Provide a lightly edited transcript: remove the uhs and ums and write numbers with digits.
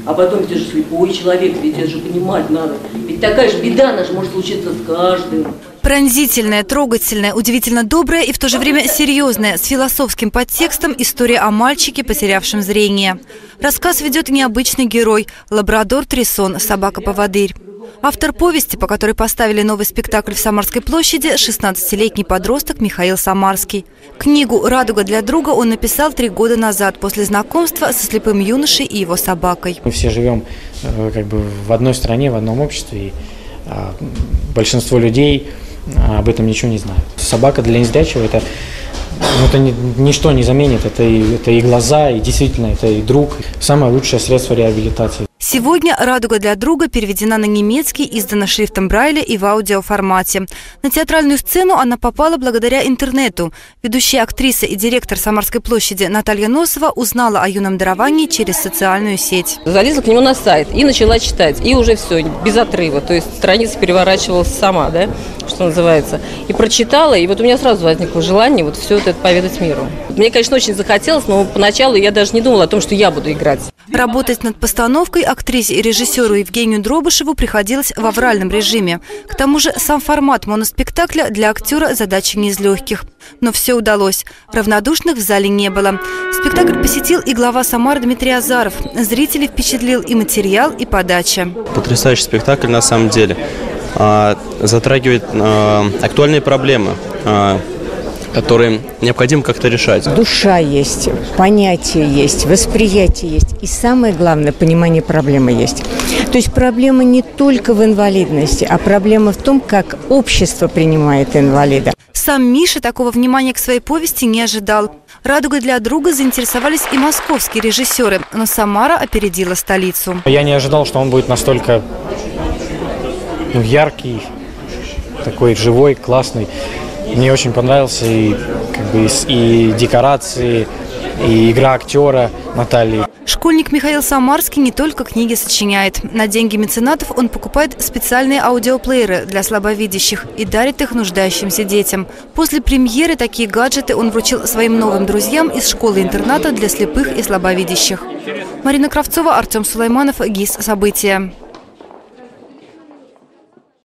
А потом это же слепой человек, ведь это же понимать надо. Ведь такая же беда, она же может случиться с каждым. Пронзительная, трогательная, удивительно добрая и в то же время серьезная, с философским подтекстом история о мальчике, потерявшем зрение. Рассказ ведет необычный герой – лабрадор Трисон, собака-поводырь. Автор повести, по которой поставили новый спектакль в Самарской площади, 16-летний подросток Михаил Самарский. Книгу «Радуга для друга» он написал 3 года назад, после знакомства со слепым юношей и его собакой. Мы все живем как бы в одной стране, в одном обществе, и большинство людей об этом ничего не знают. Собака для незрячего это ничто не заменит, это и глаза, и действительно это и друг, самое лучшее средство реабилитации. Сегодня «Радуга для друга» переведена на немецкий, издана шрифтом Брайля и в аудиоформате. На театральную сцену она попала благодаря интернету. Ведущая актриса и директор Самарской площади Наталья Носова узнала о юном даровании через социальную сеть. Залезла к нему на сайт и начала читать. И уже все, без отрыва. То есть страница переворачивалась сама, да, что называется. И прочитала, и вот у меня сразу возникло желание вот все это поведать миру. Мне, конечно, очень захотелось, но поначалу я даже не думала о том, что я буду играть. Работать над постановкой актрисе и режиссеру Евгению Дробышеву приходилось в авральном режиме. К тому же сам формат моноспектакля для актера задача не из легких. Но все удалось. Равнодушных в зале не было. Спектакль посетил и глава Самары Дмитрий Азаров. Зрителей впечатлил и материал, и подача. Потрясающий спектакль на самом деле. Затрагивает актуальные проблемы, которые необходимо как-то решать. Душа есть, понятие есть, восприятие есть. И самое главное, понимание проблемы есть. То есть проблема не только в инвалидности, а проблема в том, как общество принимает инвалида. Сам Миша такого внимания к своей повести не ожидал. «Радугой для друга» заинтересовались и московские режиссеры, но Самара опередила столицу. Я не ожидал, что он будет настолько яркий, такой живой, классный. Мне очень понравился и декорации, и игра актера Натальи. Школьник Михаил Самарский не только книги сочиняет. На деньги меценатов он покупает специальные аудиоплееры для слабовидящих и дарит их нуждающимся детям. После премьеры такие гаджеты он вручил своим новым друзьям из школы-интерната для слепых и слабовидящих. Марина Кравцова, Артем Сулайманов, ГИС «События».